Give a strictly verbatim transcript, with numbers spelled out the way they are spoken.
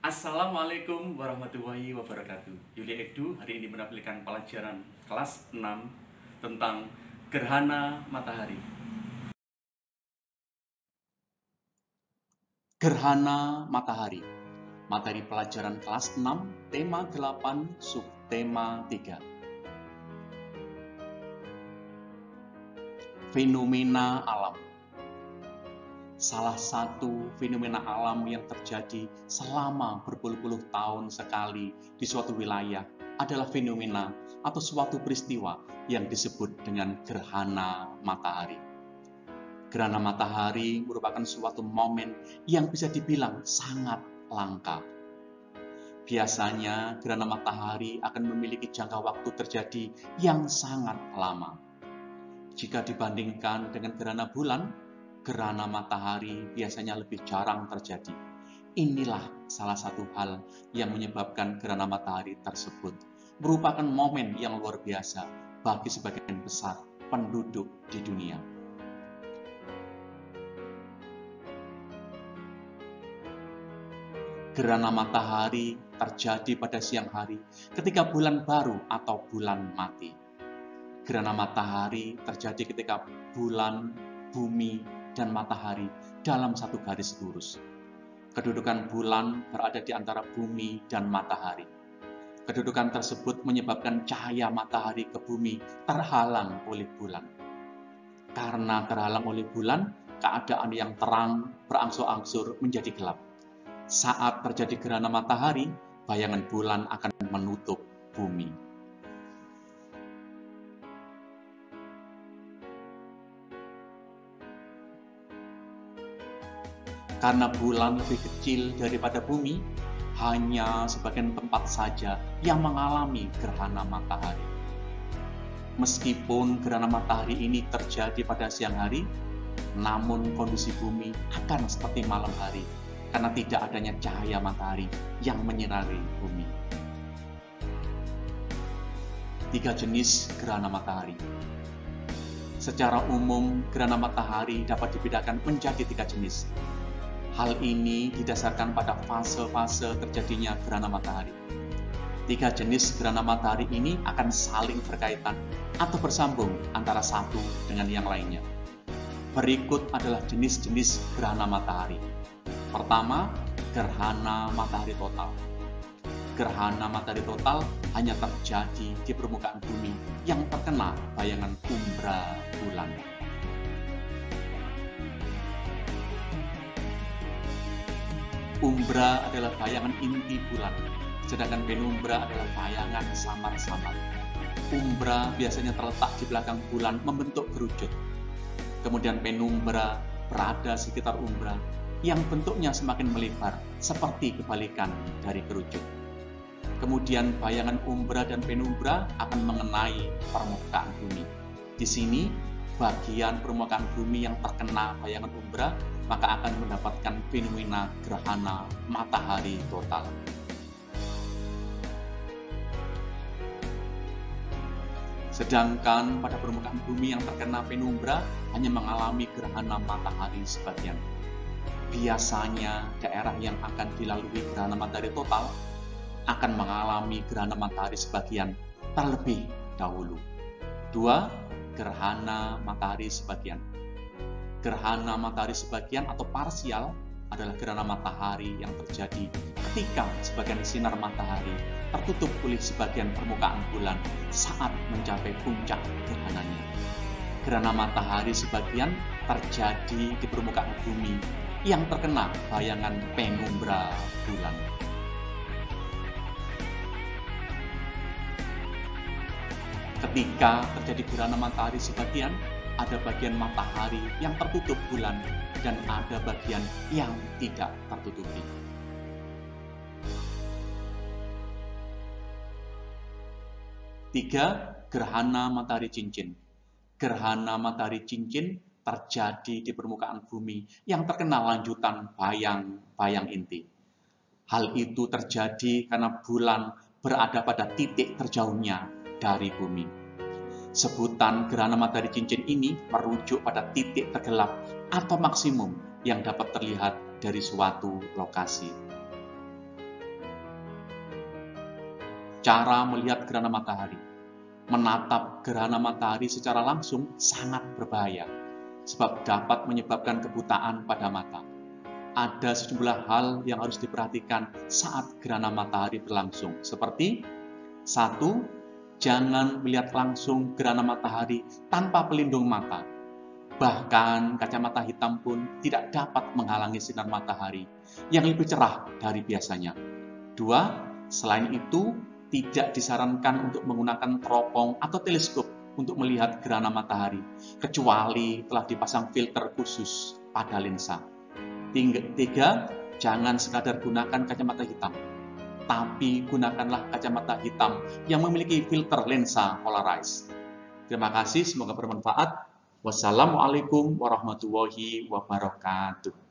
Assalamualaikum warahmatullahi wabarakatuh. Yuli Edu hari ini menampilkan pelajaran kelas enam tentang gerhana matahari. Gerhana matahari. Materi pelajaran kelas enam, tema delapan, subtema tiga. Fenomena alam. Salah satu fenomena alam yang terjadi selama berpuluh-puluh tahun sekali di suatu wilayah adalah fenomena atau suatu peristiwa yang disebut dengan gerhana matahari. Gerhana matahari merupakan suatu momen yang bisa dibilang sangat langka. Biasanya gerhana matahari akan memiliki jangka waktu terjadi yang sangat lama. Jika dibandingkan dengan gerhana bulan, gerhana matahari biasanya lebih jarang terjadi. Inilah salah satu hal yang menyebabkan gerhana matahari tersebut merupakan momen yang luar biasa bagi sebagian besar penduduk di dunia. Gerhana matahari terjadi pada siang hari ketika bulan baru atau bulan mati. Gerhana matahari terjadi ketika bulan, bumi, dan matahari dalam satu garis lurus. Kedudukan bulan berada di antara bumi dan matahari. Kedudukan tersebut menyebabkan cahaya matahari ke bumi terhalang oleh bulan. Karena terhalang oleh bulan, keadaan yang terang berangsur-angsur menjadi gelap. Saat terjadi gerhana matahari, bayangan bulan akan menutup bumi. Karena bulan lebih kecil daripada bumi, hanya sebagian tempat saja yang mengalami gerhana matahari. Meskipun gerhana matahari ini terjadi pada siang hari, namun kondisi bumi akan seperti malam hari karena tidak adanya cahaya matahari yang menyinari bumi. Tiga jenis gerhana matahari. Secara umum, gerhana matahari dapat dibedakan menjadi tiga jenis. Hal ini didasarkan pada fase-fase terjadinya gerhana matahari. Tiga jenis gerhana matahari ini akan saling berkaitan atau bersambung antara satu dengan yang lainnya. Berikut adalah jenis-jenis gerhana matahari. Pertama, gerhana matahari total. Gerhana matahari total hanya terjadi di permukaan bumi yang terkena bayangan umbra bulan. Umbra adalah bayangan inti bulan, sedangkan penumbra adalah bayangan samar-samar. Umbra biasanya terletak di belakang bulan membentuk kerucut. Kemudian penumbra berada sekitar umbra yang bentuknya semakin melebar seperti kebalikan dari kerucut. Kemudian bayangan umbra dan penumbra akan mengenai permukaan bumi. Di sini, bagian permukaan bumi yang terkena bayangan umbra maka akan mendapatkan fenomena gerhana matahari total. Sedangkan pada permukaan bumi yang terkena penumbra hanya mengalami gerhana matahari sebagian. Biasanya daerah yang akan dilalui gerhana matahari total akan mengalami gerhana matahari sebagian terlebih dahulu. Dua, gerhana matahari sebagian. Gerhana matahari sebagian atau parsial adalah gerhana matahari yang terjadi ketika sebagian sinar matahari tertutup oleh sebagian permukaan bulan saat mencapai puncak gerhananya. Gerhana matahari sebagian terjadi di permukaan bumi yang terkena bayangan penumbra bulan. Ketika terjadi gerhana matahari sebagian, ada bagian matahari yang tertutup bulan dan ada bagian yang tidak tertutupi. Tiga, gerhana matahari cincin. Gerhana matahari cincin terjadi di permukaan bumi yang terkena lanjutan bayang-bayang inti. Hal itu terjadi karena bulan berada pada titik terjauhnya dari bumi. Sebutan gerhana matahari cincin ini merujuk pada titik tergelap atau maksimum yang dapat terlihat dari suatu lokasi. Cara melihat gerhana matahari. Menatap gerhana matahari secara langsung sangat berbahaya, sebab dapat menyebabkan kebutaan pada mata. Ada sejumlah hal yang harus diperhatikan saat gerhana matahari berlangsung, seperti satu, jangan melihat langsung gerhana matahari tanpa pelindung mata. Bahkan kacamata hitam pun tidak dapat menghalangi sinar matahari yang lebih cerah dari biasanya. Dua, selain itu, tidak disarankan untuk menggunakan teropong atau teleskop untuk melihat gerhana matahari, kecuali telah dipasang filter khusus pada lensa. Tiga, jangan sekadar gunakan kacamata hitam, tapi gunakanlah kacamata hitam yang memiliki filter lensa polarized. Terima kasih, semoga bermanfaat. Wassalamualaikum warahmatullahi wabarakatuh.